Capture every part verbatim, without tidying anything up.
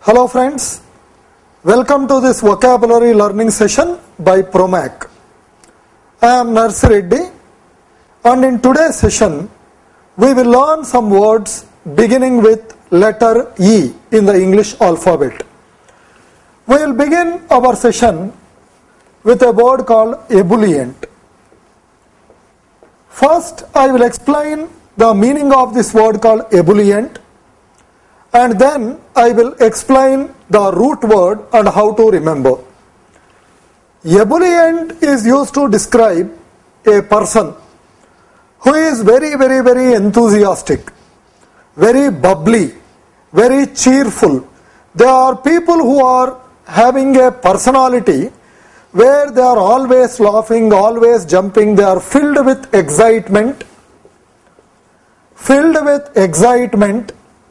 Hello friends, welcome to this vocabulary learning session by Promac. I am Narsi Reddy and in today's session we will learn some words beginning with letter E in the English alphabet. We will begin our session with a word called ebullient. First I will explain the meaning of this word called ebullient, and then I will explain the root word and how to remember. Ebullient is used to describe a person who is very, very, very enthusiastic, very bubbly, very cheerful. There are people who are having a personality where they are always laughing, always jumping, they are filled with excitement, filled with excitement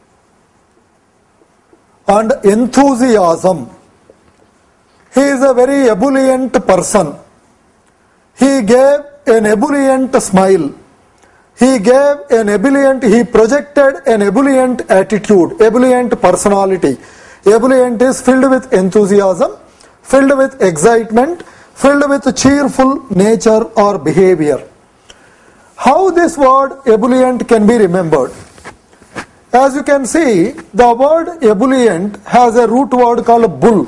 and enthusiasm. He is a very ebullient person. He gave an ebullient smile. He gave an ebullient, he projected an ebullient attitude, ebullient personality. Ebullient is filled with enthusiasm, filled with excitement, filled with cheerful nature or behavior. How this word ebullient can be remembered? As you can see, the word ebullient has a root word called bull.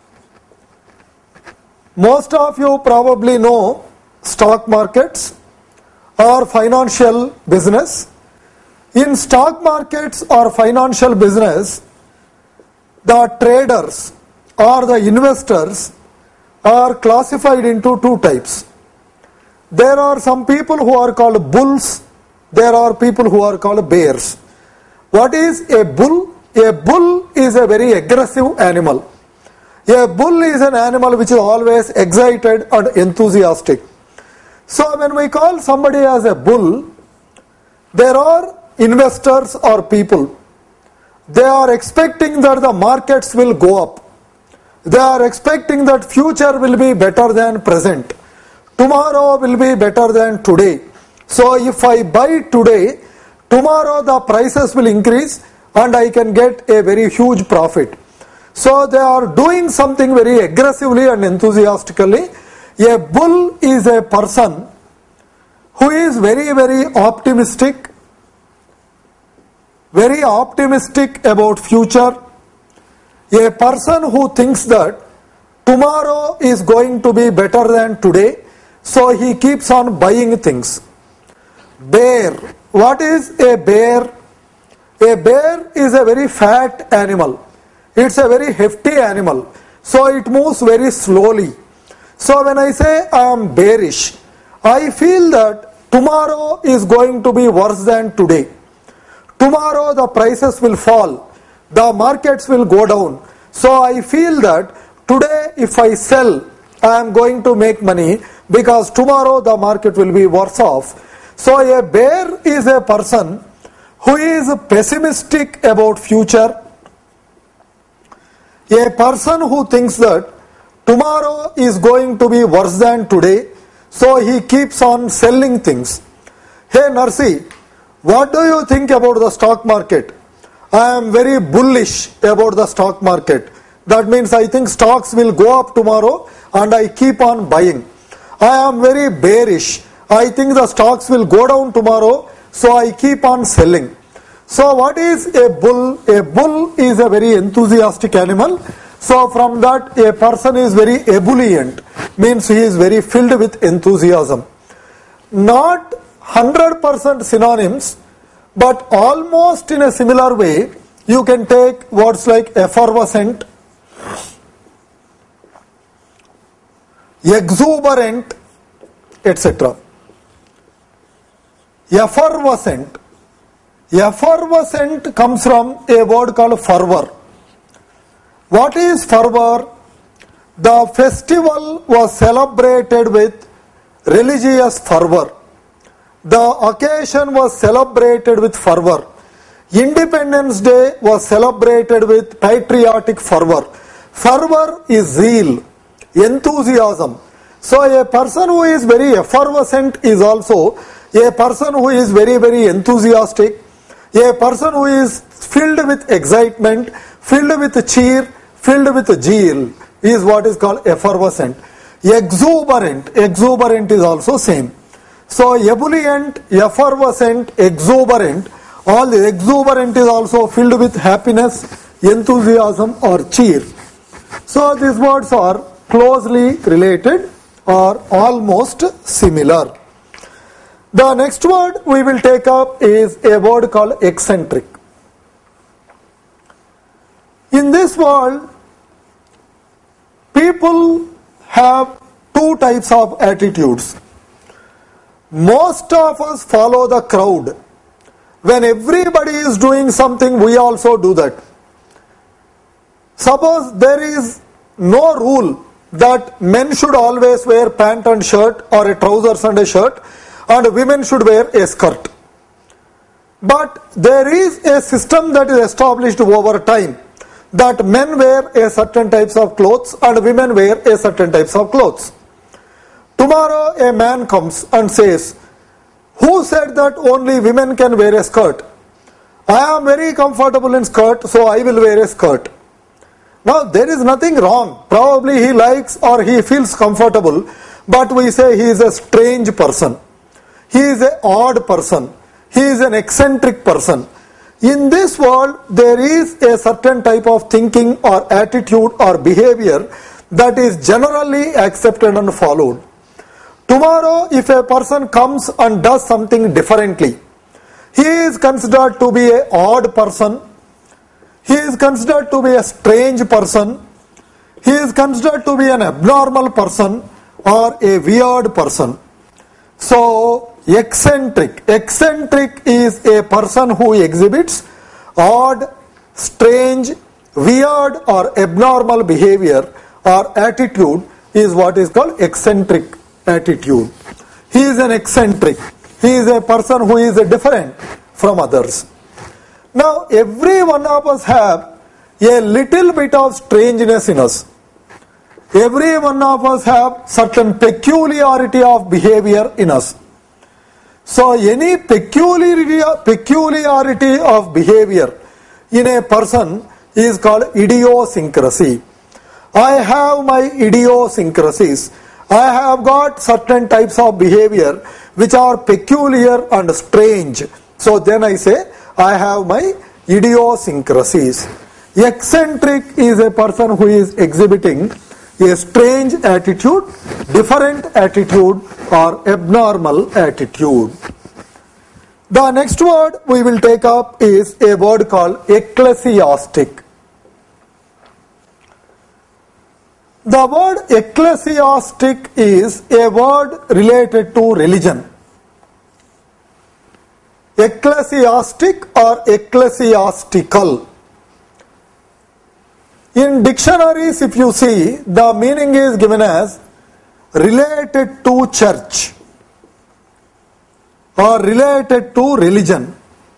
Most of you probably know stock markets or financial business. In stock markets or financial business, the traders or the investors are classified into two types. There are some people who are called bulls, there are people who are called bears. What is a bull? A bull is a very aggressive animal. A bull is an animal which is always excited and enthusiastic. So when we call somebody as a bull, there are investors or people. They are expecting that the markets will go up. They are expecting that future will be better than present. Tomorrow will be better than today. So if I buy today, tomorrow the prices will increase and I can get a very huge profit. So they are doing something very aggressively and enthusiastically. A bull is a person who is very, very optimistic, very optimistic about future. A person who thinks that tomorrow is going to be better than today, so he keeps on buying things. Bear. What is a bear? A bear is a very fat animal. It's a very hefty animal. So it moves very slowly. So when I say I am bearish, I feel that tomorrow is going to be worse than today. Tomorrow the prices will fall. The markets will go down. So I feel that today if I sell, I am going to make money because tomorrow the market will be worse off. So a bear is a person who is pessimistic about future. A person who thinks that tomorrow is going to be worse than today, so he keeps on selling things. Hey Narsi, what do you think about the stock market? I am very bullish about the stock market. That means I think stocks will go up tomorrow and I keep on buying. I am very bearish. I think the stocks will go down tomorrow, so I keep on selling. So what is a bull? A bull is a very enthusiastic animal. So from that a person is very ebullient, means he is very filled with enthusiasm. Not one hundred percent synonyms, but almost in a similar way, you can take words like effervescent, exuberant, et cetera. Effervescent. Effervescent comes from a word called fervor. What is fervor? The festival was celebrated with religious fervor. The occasion was celebrated with fervor. Independence Day was celebrated with patriotic fervor. Fervor is zeal, enthusiasm. So a person who is very effervescent is also a person who is very, very enthusiastic, a person who is filled with excitement, filled with cheer, filled with zeal is what is called effervescent. Exuberant, exuberant is also same. So ebullient, effervescent, exuberant, all the exuberant is also filled with happiness, enthusiasm or cheer. So these words are closely related or almost similar. The next word we will take up is a word called eccentric. In this world, people have two types of attitudes. Most of us follow the crowd. When everybody is doing something, we also do that. Suppose there is no rule that men should always wear pant and shirt or a trousers and a shirt and women should wear a skirt. But there is a system that is established over time that men wear a certain types of clothes and women wear a certain types of clothes. Tomorrow a man comes and says, who said that only women can wear a skirt? I am very comfortable in skirt, so I will wear a skirt. Now there is nothing wrong. Probably he likes or he feels comfortable, but we say he is a strange person. He is an odd person. He is an eccentric person. In this world, there is a certain type of thinking or attitude or behavior that is generally accepted and followed. Tomorrow, if a person comes and does something differently, he is considered to be an odd person, he is considered to be a strange person, he is considered to be an abnormal person or a weird person. So, eccentric. Eccentric is a person who exhibits odd, strange, weird or abnormal behavior or attitude is what is called eccentric attitude. He is an eccentric. He is a person who is different from others. Now, every one of us have a little bit of strangeness in us. Every one of us have certain peculiarity of behavior in us. So, any peculiarity, peculiarity of behavior in a person is called idiosyncrasy. I have my idiosyncrasies. I have got certain types of behavior which are peculiar and strange. So then I say I have my idiosyncrasies. Eccentric is a person who is exhibiting a strange attitude, different attitude or abnormal attitude. The next word we will take up is a word called ecclesiastic. The word ecclesiastic is a word related to religion. Ecclesiastic or ecclesiastical. In dictionaries, if you see, the meaning is given as related to church or related to religion.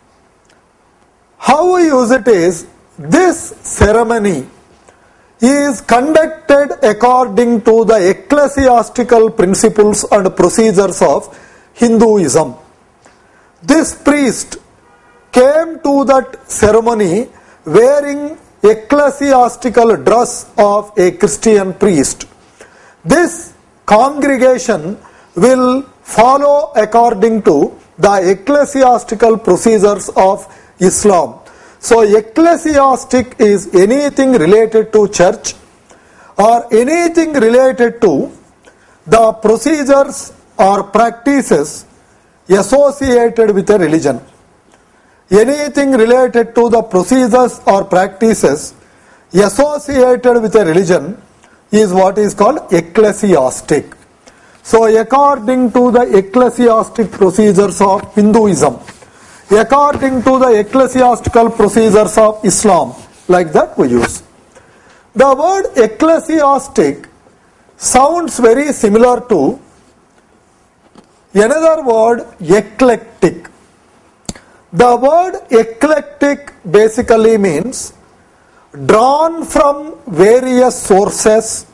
How we use it is, this ceremony is conducted according to the ecclesiastical principles and procedures of Hinduism. This priest came to that ceremony wearing ecclesiastical dress of a Christian priest. This congregation will follow according to the ecclesiastical procedures of Islam. So ecclesiastic is anything related to church or anything related to the procedures or practices associated with a religion. Anything related to the procedures or practices associated with a religion is what is called ecclesiastic. So according to the ecclesiastic procedures of Hinduism, according to the ecclesiastical procedures of Islam, like that we use. The word ecclesiastic sounds very similar to another word, eclectic. The word eclectic basically means drawn from various sources,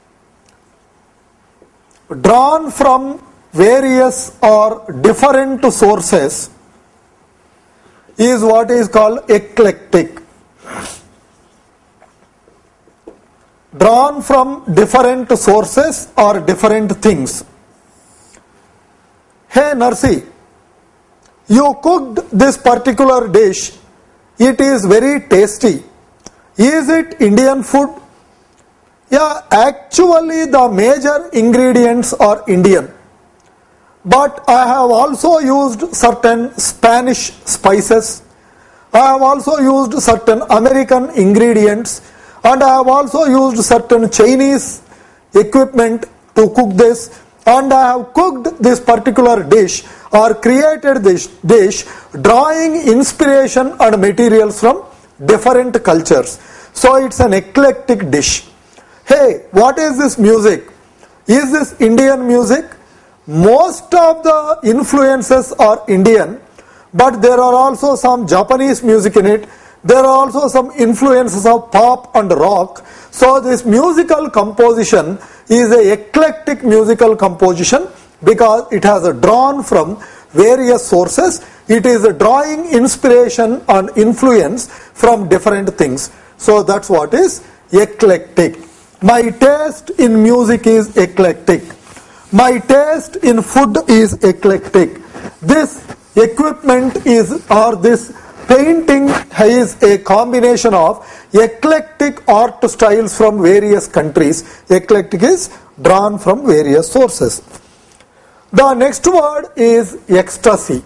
drawn from various or different sources is what is called eclectic. drawn from different sources or different things. Hey Narsi, you cooked this particular dish. It is very tasty. Is it Indian food? Yeah, actually the major ingredients are Indian. But I have also used certain Spanish spices. I have also used certain American ingredients. And I have also used certain Chinese equipment to cook this. And I have cooked this particular dish or created this dish drawing inspiration and materials from different cultures. So it's an eclectic dish. Hey, what is this music? Is this Indian music? Most of the influences are Indian, but there are also some Japanese music in it. There are also some influences of pop and rock. So this musical composition is a eclectic musical composition because it has a drawn from various sources. It is a drawing inspiration and influence from different things. So that's what is eclectic. My taste in music is eclectic. My taste in food is eclectic. This equipment is, or this painting is a combination of eclectic art styles from various countries. Eclectic is drawn from various sources. The next word is ecstasy.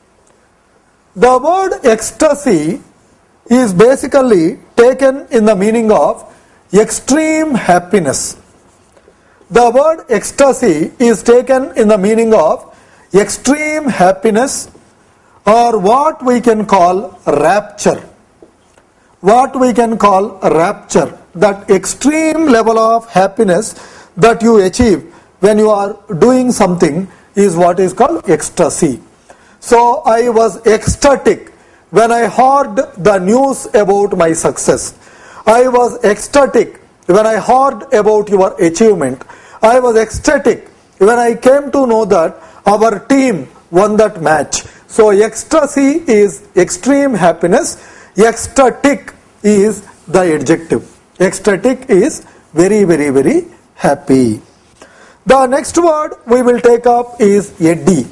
The word ecstasy is basically taken in the meaning of extreme happiness. The word ecstasy is taken in the meaning of extreme happiness, or what we can call rapture. What we can call rapture. That extreme level of happiness that you achieve when you are doing something is what is called ecstasy. So I was ecstatic when I heard the news about my success. I was ecstatic when I heard about your achievement. I was ecstatic when I came to know that our team won that match. So ecstasy is extreme happiness. Ecstatic is the adjective. Ecstatic is very, very, very happy. The next word we will take up is eddy.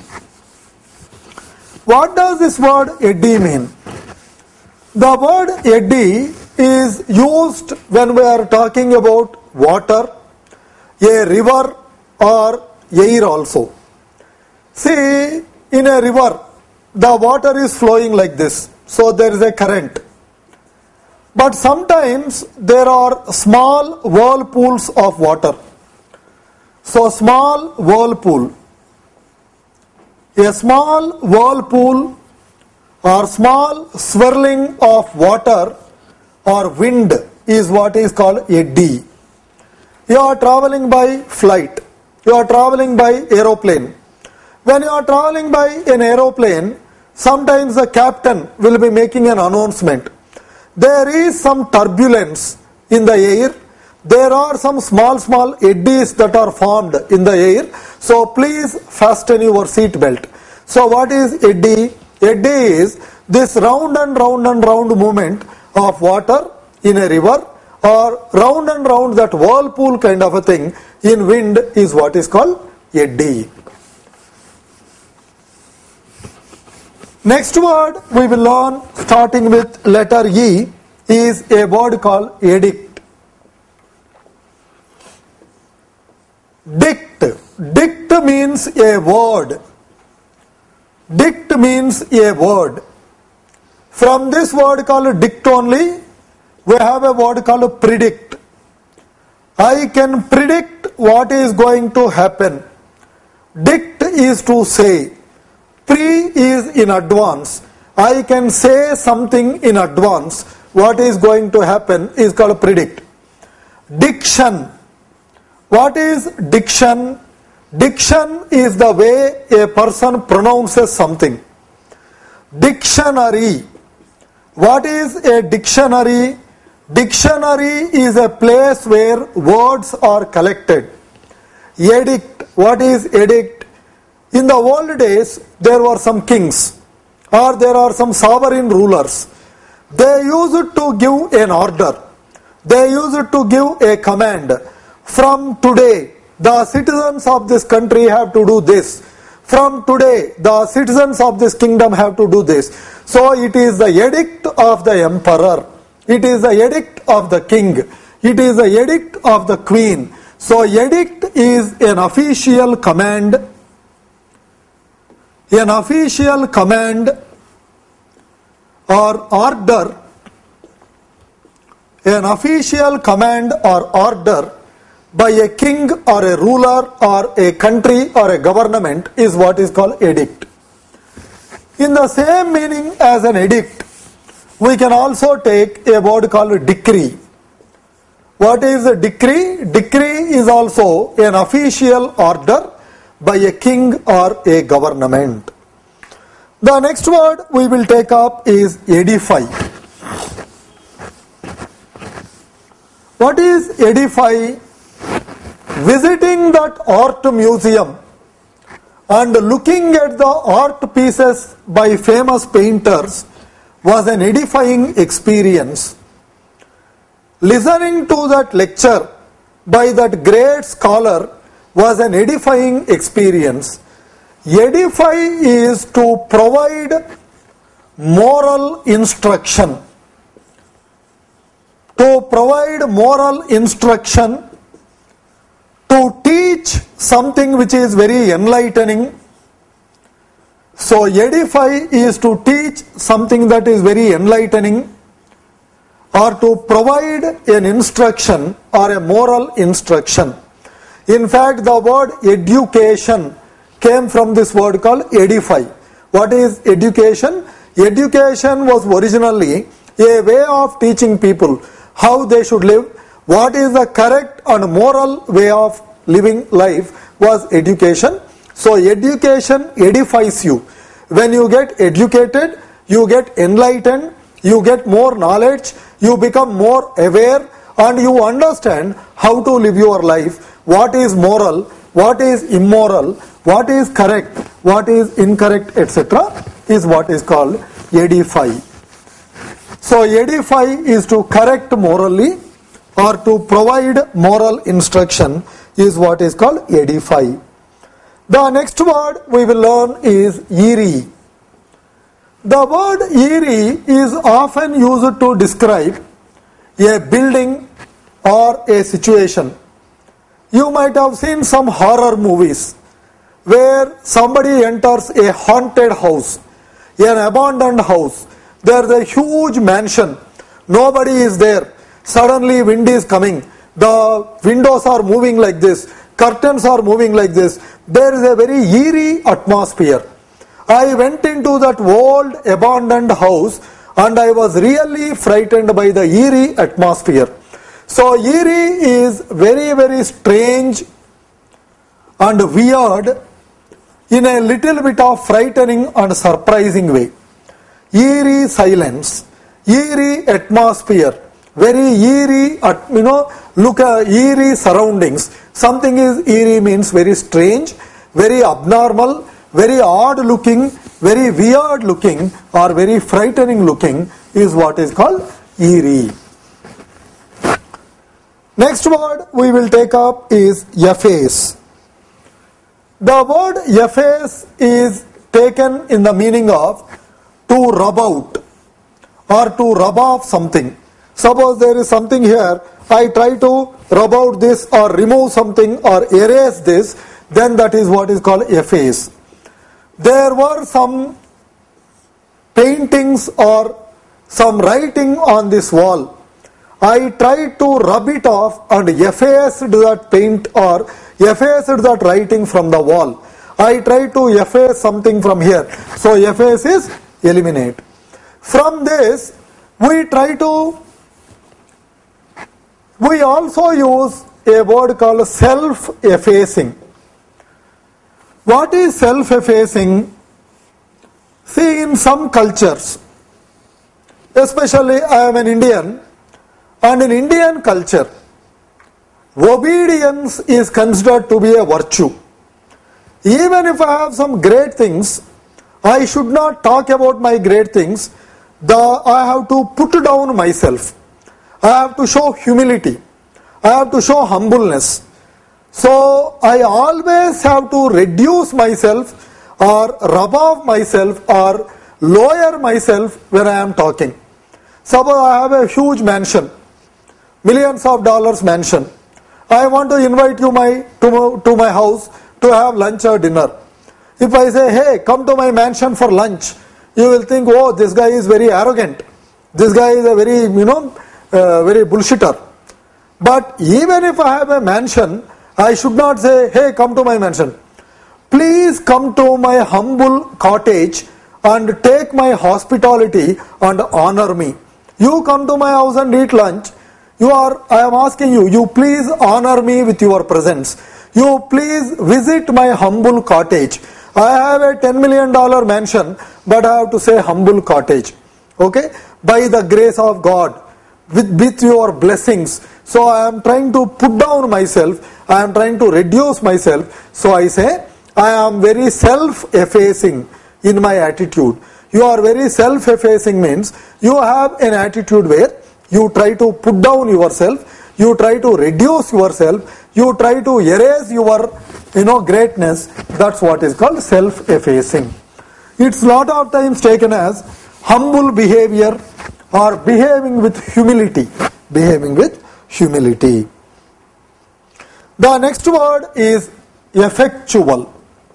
What does this word eddy mean? The word eddy is used when we are talking about water, a river, or air also. See, in a river, the water is flowing like this, so there is a current. But sometimes there are small whirlpools of water. So small whirlpool. A small whirlpool or small swirling of water or wind is what is called eddy. You are traveling by flight. You are traveling by aeroplane. When you are traveling by an aeroplane, sometimes the captain will be making an announcement. There is some turbulence in the air. There are some small, small eddies that are formed in the air. So please fasten your seat belt. So what is eddy? Eddy is this round and round and round movement of water in a river, or round and round that whirlpool kind of a thing in wind is what is called eddy. Next word we will learn starting with letter E is a word called edict. Dict. Dict means a word. Dict means a word. From this word called dict only, we have a word called predict. I can predict what is going to happen. Dict is to say. Pre is in advance. I can say something in advance. What is going to happen is called predict. Diction. What is diction? Diction is the way a person pronounces something. Dictionary. What is a dictionary? Dictionary is a place where words are collected. Edict. What is edict? In the old days, there were some kings or there are some sovereign rulers. They used to give an order. They used to give a command. From today, the citizens of this country have to do this. From today, the citizens of this kingdom have to do this. So it is the edict of the emperor. It is the edict of the king. It is the edict of the queen. So edict is an official command. An official command or order. An official command or order by a king or a ruler or a country or a government is what is called edict. In the same meaning as an edict, we can also take a word called decree. What is a decree? Decree is also an official order by a king or a government. The next word we will take up is edify. What is edify? Visiting that art museum and looking at the art pieces by famous painters was an edifying experience. Listening to that lecture by that great scholar was an edifying experience. Edify is to provide moral instruction. To provide moral instruction, to teach something which is very enlightening. So edify is to teach something that is very enlightening, or to provide an instruction or a moral instruction. In fact, the word education came from this word called edify. What is education? Education was originally a way of teaching people how they should live. What is the correct and moral way of living life was education. So education edifies you. When you get educated, you get enlightened, you get more knowledge, you become more aware, and you understand how to live your life, what is moral, what is immoral, what is correct, what is incorrect, et cetera is what is called edify. So edify is to correct morally or to provide moral instruction is what is called edify. The next word we will learn is eerie. The word eerie is often used to describe a building or a situation. You might have seen some horror movies where somebody enters a haunted house, an abandoned house. There is a huge mansion. Nobody is there. Suddenly wind is coming. The windows are moving like this. Curtains are moving like this. There is a very eerie atmosphere. I went into that old abandoned house and I was really frightened by the eerie atmosphere. So eerie is very very strange and weird in a little bit of frightening and surprising way. Eerie silence, eerie atmosphere, very eerie, you know, look at eerie surroundings. Something is eerie means very strange, very abnormal, very odd looking, very weird looking, or very frightening looking is what is called eerie. Next word we will take up is efface. The word efface is taken in the meaning of to rub out or to rub off something. Suppose there is something here, I try to rub out this or remove something or erase this, then that is what is called efface. There were some paintings or some writing on this wall. I tried to rub it off and effaced that paint or effaced that writing from the wall. I tried to efface something from here. So efface is eliminate. From this, we try to, we also use a word called self-effacing. What is self-effacing? See, in some cultures, especially I am an Indian, and in Indian culture, obedience is considered to be a virtue. Even if I have some great things, I should not talk about my great things. The, I have to put down myself. I have to show humility. I have to show humbleness. So I always have to reduce myself or rub off myself or lower myself when I am talking. Suppose I have a huge mansion, millions of dollars mansion. I want to invite you my to, my, to my house to have lunch or dinner. If I say, hey, come to my mansion for lunch, you will think, oh, this guy is very arrogant. This guy is a very, you know, uh, very bullshitter. But even if I have a mansion, I should not say, hey, come to my mansion. Please come to my humble cottage and take my hospitality and honor me. You come to my house and eat lunch. You are, I am asking you, you please honor me with your presence. You please visit my humble cottage. I have a ten million dollar mansion, but I have to say humble cottage. Okay? By the grace of God, with, with your blessings. So I am trying to put down myself. I am trying to reduce myself. So I say, I am very self-effacing in my attitude. You are very self-effacing means you have an attitude where you try to put down yourself, you try to reduce yourself, you try to erase your, you know, greatness. That's what is called self-effacing. It's lot of times taken as humble behavior or behaving with humility. Behaving with humility. The next word is effectual.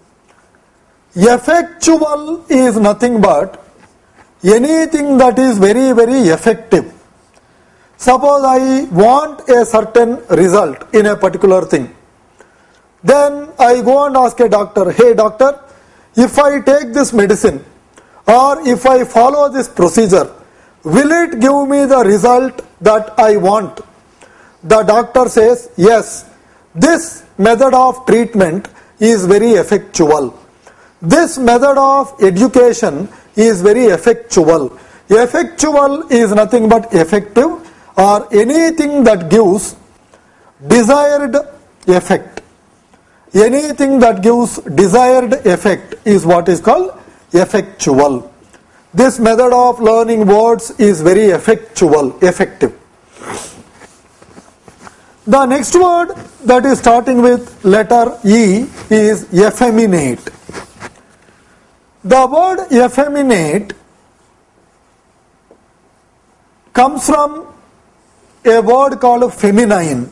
Effectual is nothing but anything that is very, very effective. Suppose I want a certain result in a particular thing. Then I go and ask a doctor, hey doctor, if I take this medicine or if I follow this procedure, will it give me the result that I want? The doctor says, yes, this method of treatment is very effectual. This method of education is very effectual. Effectual is nothing but effective or anything that gives desired effect. Anything that gives desired effect is what is called effectual. This method of learning words is very effectual, effective. The next word that is starting with letter E is effeminate. The word effeminate comes from a word called feminine.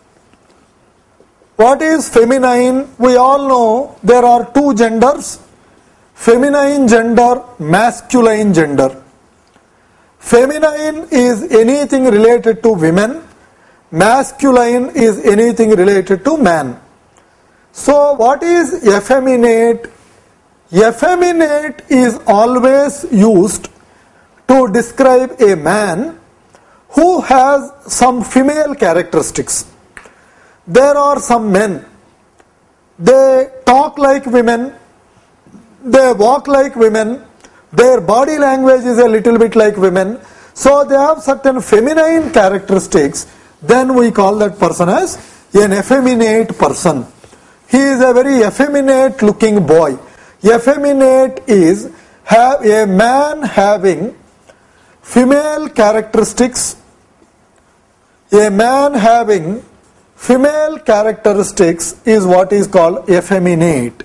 What is feminine? We all know there are two genders, feminine gender, masculine gender. Feminine is anything related to women, masculine is anything related to man. So what is effeminate? Effeminate is always used to describe a man who has some female characteristics. There are some men, they talk like women, they walk like women, their body language is a little bit like women, so they have certain feminine characteristics. Then we call that person as an effeminate person. He is a very effeminate looking boy. Effeminate is have a man having female characteristics. A man having female characteristics is what is called effeminate.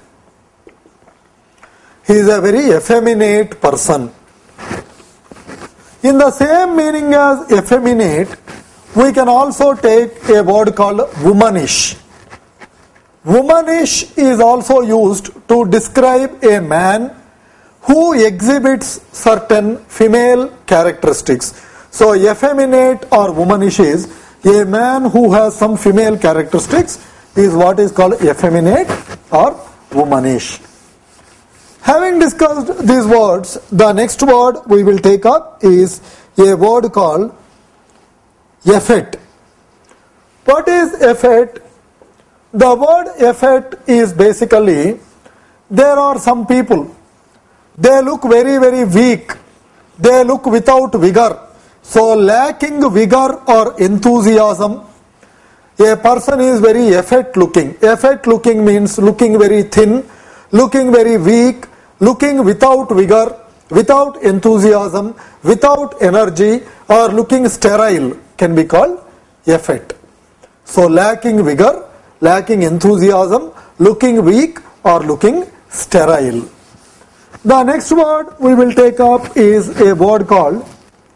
He is a very effeminate person. In the same meaning as effeminate, we can also take a word called womanish. Womanish is also used to describe a man who exhibits certain female characteristics. So effeminate or womanish is a man who has some female characteristics is what is called effeminate or womanish. Having discussed these words, the next word we will take up is a word called effete. What is effete? The word effete is basically, there are some people, they look very very weak, they look without vigor. So lacking vigor or enthusiasm, a person is very effete looking. Effete looking means looking very thin, looking very weak, looking without vigor, without enthusiasm, without energy, or looking sterile. can be called effete. So lacking vigor, lacking enthusiasm, looking weak or looking sterile. The next word we will take up is a word called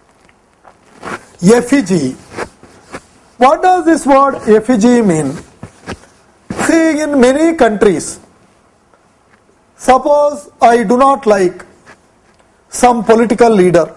effigy. What does this word effigy mean? See, in many countries, suppose I do not like some political leader,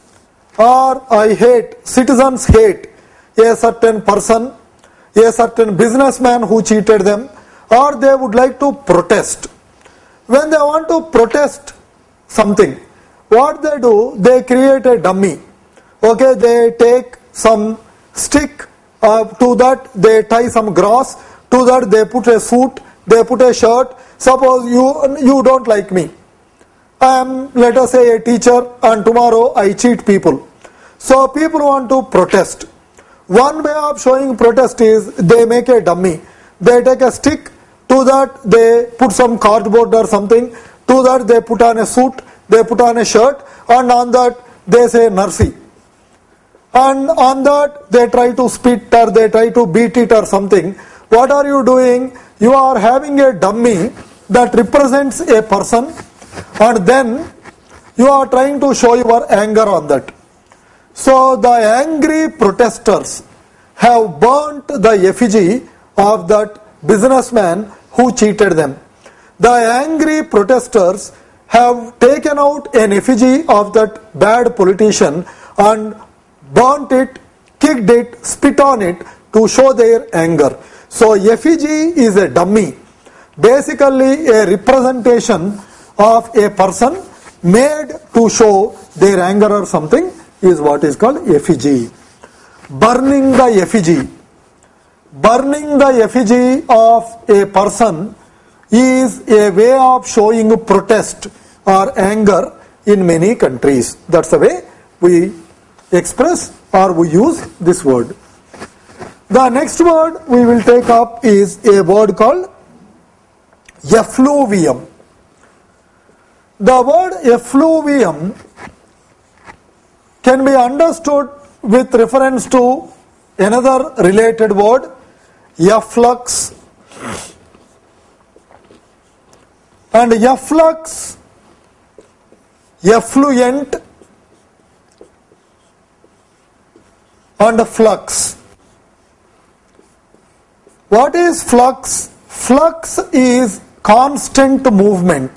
or I hate, citizens hate a certain person, a certain businessman who cheated them, or they would like to protest. When they want to protest something, what they do, they create a dummy. Okay, they take some stick, uh, to that they tie some grass, to that they put a suit, they put a shirt. Suppose you, you don't like me. I am, let us say, a teacher, and tomorrow I cheat people. So people want to protest. One way of showing protest is they make a dummy. They take a stick, to that they put some cardboard or something, to that they put on a suit, they put on a shirt, and on that they say Narsi. And on that they try to spit or they try to beat it or something. What are you doing? You are having a dummy that represents a person, and then you are trying to show your anger on that. So the angry protesters have burnt the effigy of that businessman who cheated them. The angry protesters have taken out an effigy of that bad politician and burnt it, kicked it, spit on it to show their anger. So effigy is a dummy, basically a representation of a person made to show their anger or something, is what is called effigy. Burning the effigy. Burning the effigy of a person is a way of showing protest or anger in many countries. That's the way we express or we use this word. The next word we will take up is a word called effluvium. The word effluvium can be understood with reference to another related word, efflux. And efflux, effluent, and flux. What is flux? Flux is constant movement.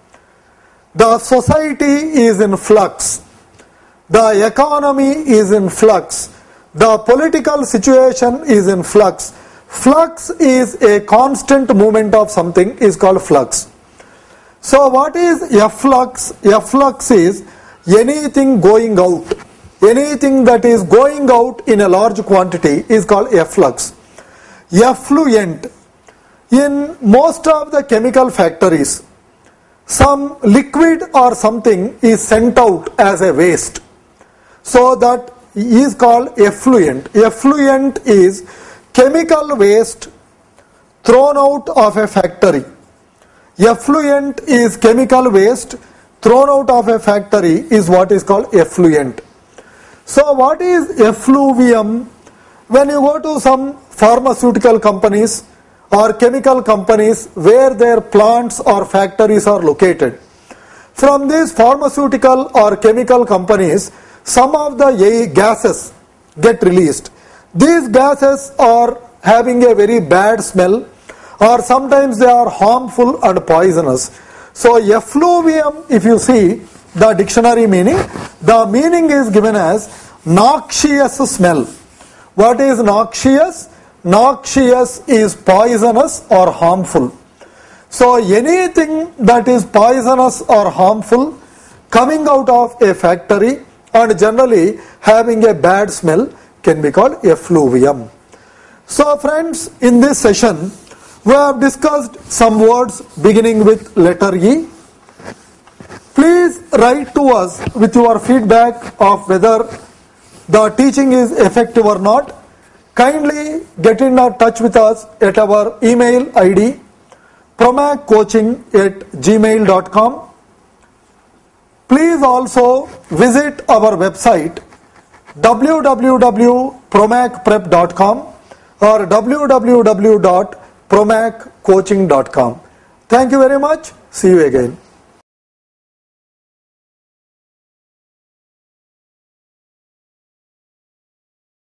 The society is in flux. The economy is in flux. The political situation is in flux. Flux is a constant movement of something, is called flux. So what is efflux? Efflux is anything going out. Anything that is going out in a large quantity is called efflux. Effluent. In most of the chemical factories, some liquid or something is sent out as a waste. So that is called effluent. Effluent is chemical waste thrown out of a factory. Effluent is chemical waste thrown out of a factory is what is called effluent. So what is effluvium? When you go to some pharmaceutical companies or chemical companies where their plants or factories are located, from these pharmaceutical or chemical companies, some of the gases get released. These gases are having a very bad smell, or sometimes they are harmful and poisonous. So effluvium, if you see the dictionary meaning, the meaning is given as noxious smell. What is noxious? Noxious is poisonous or harmful. So anything that is poisonous or harmful coming out of a factory and generally having a bad smell can be called effluvium. So friends, in this session we have discussed some words beginning with letter E. Please write to us with your feedback of whether the teaching is effective or not. Kindly get in touch with us at our email I D promac coaching at gmail dot com. Please also visit our website w w w dot promac prep dot com or w w w dot promac coaching dot com. Thank you very much. See you again.